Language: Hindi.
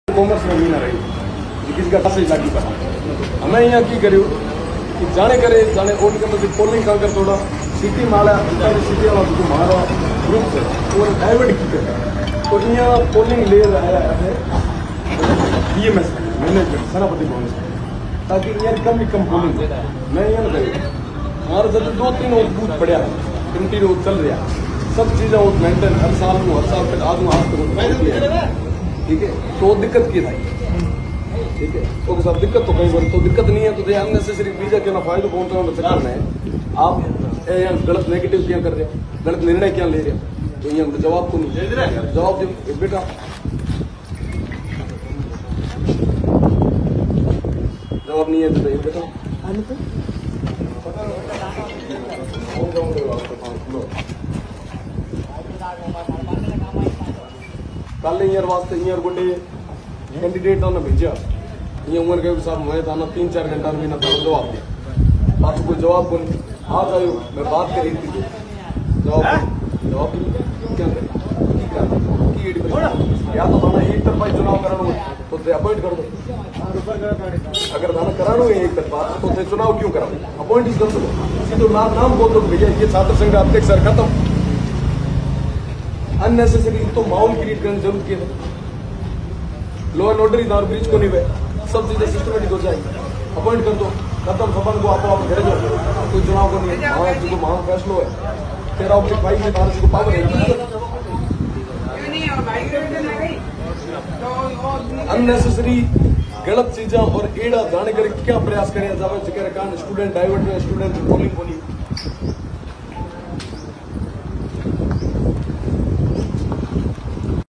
कॉमर्स में मीना रही किसी का से लागी पड़ा हमें यहाँ की करियो कि जाने करे जाने वोट के मतलब पोलिंग कर थोड़ा सिटी माला सिटी वाला जो हमारा ग्रुप है वो डाइवर्ट की करे तो यहाँ पोलिंग ले रहा है DMS मैनेजमेंट सेनापति भवन ताकि यहाँ कम पोलिंग मैं यहाँ ना करिए हमारे जब 2-3 और बूथ पड़ा कंटिन्यू चल रहा सब चीज़ें वो मेंटेन हर साल फिर आदमी हाथ ठीक है तो दिक्कत की था ठीक है तो सब दिक्कत तो कहीं तो दिक्कत नहीं है तो अननेसेसरी बीजा के ना फायदा पहुंचाने चक्कर में आप यहाँ गलत नेगेटिव क्या कर रहे हो गलत निर्णय क्या ले रहे हो तो यहाँ जवाब तो नहीं जवाब दो बेटा जवाब नहीं है तो बेटा कल ईयर वास्ते ईयर गोटे कैंडिडेट ने भेजा ये उम्र के साहब मैं था ना 3-4 घंटा में ना जवाब दिया आप कोई जवाब को नहीं आ जाओ मैं बात करी थी जवाब क्या करें या तो थाना एक तरफा चुनाव कराना तो अपॉइंट कर दो अगर थाना कराना है एक तरफा तो चुनाव क्यों कराओ अपॉइंट ही कर दो तो नाम बोल दो भैया ये छात्र संघ अध्यक्ष सर खत्म अननेसेसरी तो माहौल क्रिएट करने की जरूरत है लॉ एंड ऑर्डर इधर ब्रिज को नहीं हुए सब चीजें सिस्टमेटिक हो जाएगी अपॉइंट कर दो खत्म खबर को आप घर जाओ कोई चुनाव को नहीं महाराज जी को महा फैसलो है 13/5 में महाराज जी को पावर है अननेसेसरी गलत चीजें और एड़ा जाने कर क्या प्रयास करें जब जिक्र स्टूडेंट डाइवर्ट स्टूडेंट पोलिंग को नहीं